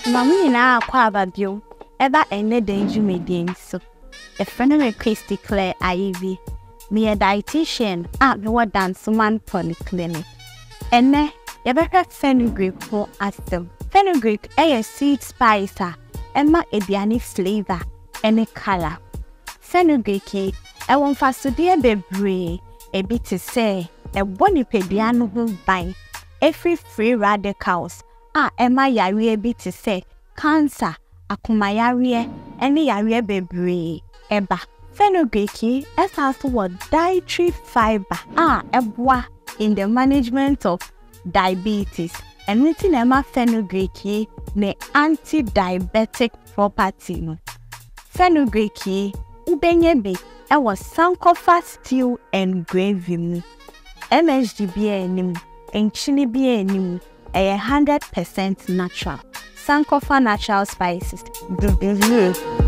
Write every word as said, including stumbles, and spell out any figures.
Mammy na kwa babio, eba ene denju medin so. A Fenugreek declare Ivy, me a dietitian at the dance man polyclinic. Ene, yebeka Fenugreek for asem. Fenugreek a seed spicer, emma ediani flavor, any color. Fenugreek e won fasudie bebre, a bit to say, a bonipediano who buy, every free radicals. Ah, Emma yari bi to say cancer, akumayari, any yari bebre, eba. Fenugreek is also what dietary fiber. Ah, ebwa in the management of diabetes. And within Emma Fenugreek ne anti-diabetic property. No. Fenugreek ubenyebe e was Sankofa stew and gravy. M S G B enim, enchini bi enim. A one hundred percent natural. Sankofa natural spices.